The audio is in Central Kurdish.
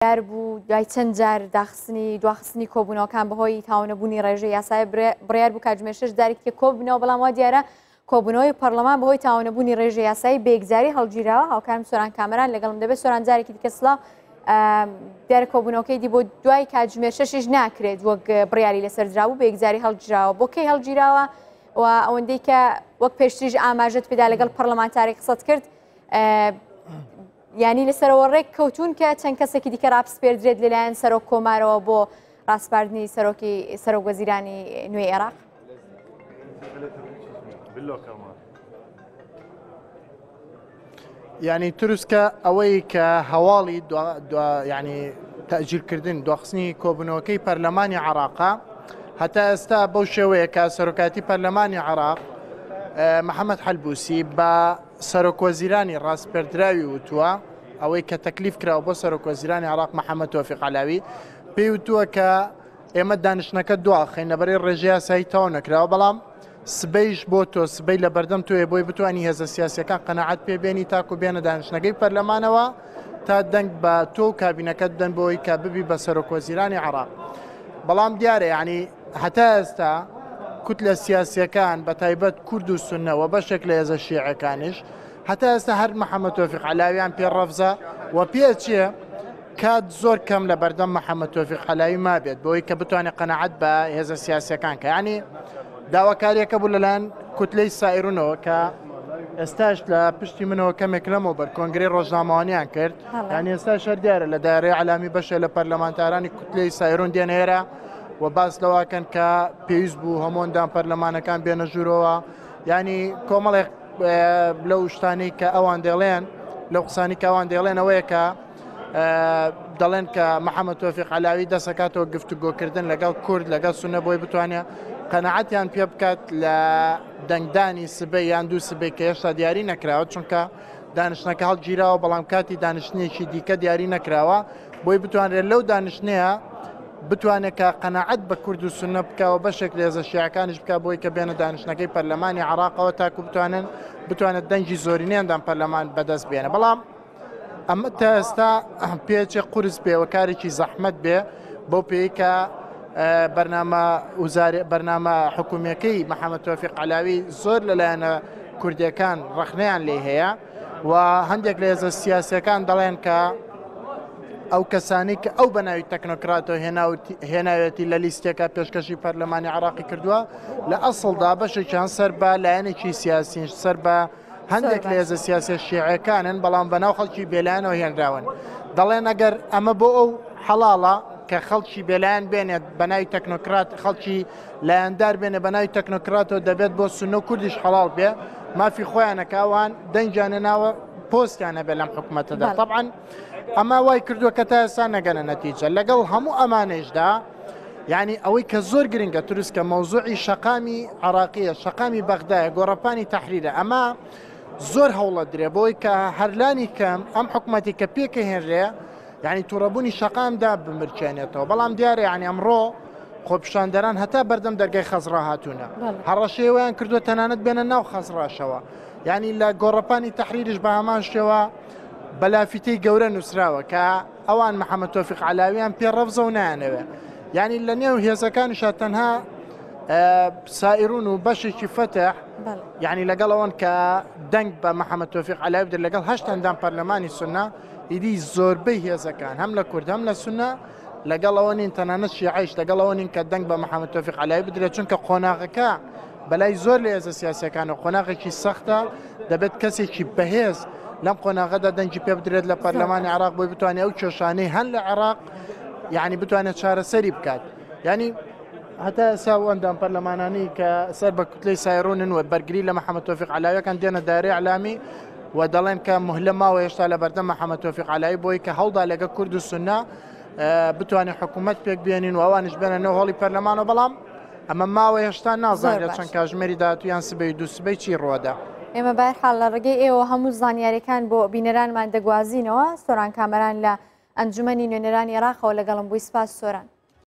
یار بوو دوای چەند جار دواخستنی کۆبوونەوەکان بەهۆی تاوانەبوونی ڕێژەی یاسای بڕیار بوو کاتژمێر 6 دارێکی کۆبوونەوە بەڵام وا دیارە کۆبوونەوەی پەرلەمان بەهۆی تاوانەبوونی ڕێژەی یاسایی بێگزاری هەڵگیراوە. هاوکارم سۆران کامەران لەگەڵم دەبێت. سۆران جارێکی دیکە سڵاو. دیارە کۆبوونەوەکەی دی بۆ دوای کاتژمێر 6 ناکرێت وەک بڕیاری لەسەردرابوو بێگزاری هەڵگیراوە. بۆ کەی هەڵگیراوە و ئەوەندەی کە وەک پێشتریش ئاماژەت پێدا لەگەڵ پەرلەمانتاری قسەت کرد ینی لەسەرەوە ڕێک کەوتون کە چەند کەسێکی دیکە ڕاپسپێردرێت لەلایەن سەرۆک کۆمارەوە بۆ ڕاستپاردنی سەرۆک وەزیرانی نوێی عێراق. یعنی تروسکە ئەوەی کە هەواڵی ینی تەجیرکردن دواخستنی کۆبوونەوەکەی پەرلەمانی عێراقا هەتا ئێستا بەو شێوەیە کە سەرۆکاتی پەرلەمانی عێراق محەممەد حەلبووسی بە سەرۆکوەزیرانی ڕاستپێردراوی وتووە ئەوەی کە تەکلیف کراوە بۆ سەرۆکوەزیرانی عێراق محەممەد تۆفیق عەلاوی پێی وتووە کە ئێمە دانیشتنەکە دواخین لەبەرەی ڕێژەی یاسایی تەواو نەکراوە بەڵام سبەیش بۆ تۆ سبەی لە بەردەم توێ بۆی بتوانانی هێزە سیاسیەکان قەنەعەت پێبێنی تاکو بێنە دانیشتنەکەی پەرلەمانەوە تا دەنگ بە تۆ و کابینەکەت بدەن بۆی کە ببی بە سەرۆکوەزیرانی عێراق. بەڵام دیارە یعنی هەتا ئێستا کوتلە سیاسیەکان بە تایبەت کورد و سوننەوە بەشێک لە هێزە شیعەکانیش هەتا ئێستا هەر محەممەد تۆفیق عەلاویان پێڕەفزە و پێچیە کات زۆر کەم لە بەردەم محەممەد تۆفیق عەلاوی مابێت بۆی کە بتوانێت قەنەعەت بە هێزە سیاسیەکان کە ینی داواکاریەکە بوو لەلایەن کوتلەی سایرونەوە کە ئێستاش لە پشتی منەوە کەمێک لەمەوە بەر کۆنگرەی ڕۆژنامەوانیان کرد یانی ئێستا شەر دیارە لە دایرەی عەلامی بەشە لە پەرلەمانتارانی کوتلەی سایرون دێنێرە و باس لەواکەن کە پێویست بوو هەمووەندان پەرلەمانەکان بێنە ژوورەوە ینی کۆمەڵێک لەو شتانی کە ئەوان دەڵێن لەو قسانی کە ئەوان دەڵێن ئەوەیە کە دەڵێن کە محەممەد تۆفیق عەلاوی دەسەکاتەوە گفتوگۆکردن لەگەڵ کورد لەگەڵ سونە بۆی بتوانێت قەنەعەتیان پێ بکات لە دەنگدانی سبەی یان دوو سبەی کە هێشتا دیاری نەکراوە چونکە دانیشتنەکە هەڵگیراوە بەڵام کاتی دانیشتنیەکی دیکە دیاری نەکراوە بۆی بتوانرێت لەو دانیشتنەیە بتوانێت کە قەنەعەت بە کورد و سونە بکەوە بەشێک لە هێزە شیعەکانیش بکە بۆی کە بێنە دانیشتنەکەی پەرلەمانی عێراقەوە تاکو بتوانێت دەنگی زۆرینەیەندان پەرلەمان بەدەست بێنە. بەڵام ئەمە تا ئێستا پێچێ قورس بێەوە کارێکی زەحمەت بێ بۆ پێی کە بەرنامە حکوومیەکەی محەممەد تۆفیق عەلاوی زۆر لەلایەنە کوردیەکان ڕەخنەیان لێ هەیە و هەندێک لە هێزە سیاسیەکان دەڵێن کە ئەو کەسانی کە ئەو بەناوی تەکنۆکراتەوە هێناوێتی لە لیستێکە پێشکەشی پەرلەمانی عێراقی کردووە لە ئەسڵدا بەشێکیان سەر بە لایەنێکی سیاسیش سەر بە هەندێک لە هێزە سیاسی شیعەکانن بەڵام بەناو خەڵکی بێلایەنەوە هێنراون دەڵێن ئەگەر ئەمە بۆ ئەو حەڵاڵە کە خەڵکی بێلایەن بێنێت بەناوی تەکنۆکرات خەڵکی لایەندار بێنێ بەناوی تەکنۆکراتەوە دەبێت بۆ سونە و کوردیش حەڵاڵ بێ مافی خۆیانەکەوان دەنجیانە ناوە پۆستیانە بێ لەم حکوومەتەدا طبعاً ئەمە وای کردووە کە تا ئێستا نەگەنە نەتیجە لەگەڵ هەموو ئەمانەشدا یعنی ئەوەی کە زۆر گرنگە تروسکە مەوزوعی شەقامی عێراقیە شەقامی بەغدایە گۆڕەپانی تەحریرە ئەمە زۆر هەوڵە درێ بۆی کە هەرلانی کەم ئەم حکوومەتی کە پێکە هێنرێ یعنی تووڕەبوونی شەقامدا بمرچێنێتەوە بەڵام دیارە یعنی ئەمڕۆ خۆپیشاندەران هەتا بەردەم دەرگای خەزرا هاتوونە هەڕەشێوەیان کردووە تەنانەت بێنە ناو خەزراشەوە یعنی لە گۆڕەپانی تەحریریش بە هەمان شێوە بەلافیتەی گەورە نووسراوە کە ئەوان محەممەد تۆفیق عەلاویان پێڕەفزە و نایانەوێ یعنی لە نێو هێزەکانیشە تەنها سائرون و بەشێکی فتح یعنی لەگەڵ ئەوەن کە دەنگ بە محەممەد تۆفیق عەلاوی بدرێت لەگەڵ 8 ئەندام پەرلەمانی سونە ئیدی زۆربەی هێزەکان هەم لە کورد هەم لە سونە لەگەڵ ئەوە نین تەنانەت شیعەیش لەگەڵ ئەوە نین کە دەنگ بە محەممەد تۆفیق عەلاوی بدرێت چونکە قۆناغەکە بەلای زۆر لە هێزە سیاسیەکان و قۆناغێکی سەختە دەبێت کەسێکی بەهێز لەم قۆناغەدا دەنگی پێ بدرێت لە پەرلەمانی عێراق بۆی بتوانێت ئەو کێشانەی هەن لە عێراق یعنی بتوانێت چارەسەری بکات یعنی هەتا ئێستا ئەندام پەرلەمانانی کە سەر بە کوتلەی سایرونن و بەرگری لە محەممەد تۆفیق عەلاویەکان دێنە دایرەی عەلامی و دەڵێن کە مهلە ماوە هێشتا لە بەردەم محەممەد تۆفیق عەلاوی بۆی کە هەڵدا لەگە کورد و سونە بتوانێت حکوومەت پێک بێنین و ئەوانش بێنە نەوە هەڵی پەرلەمانەوە بەڵام ئەمە ماوە هێشتا نازانێت چەند کاتژمێری داهاتوویان سبەی دوو سبەی چی ڕۆدا. ئێمە بەهەرحاڵ لە ڕێگەی ئێوە هەموو زانیاریەکان بۆ بینەرانمان دەگوازینەوە. سۆران کامەران لە ئەنجومەنی نوێنەرانی عێراقەوە لەگەڵم بووی. سپاس سۆران.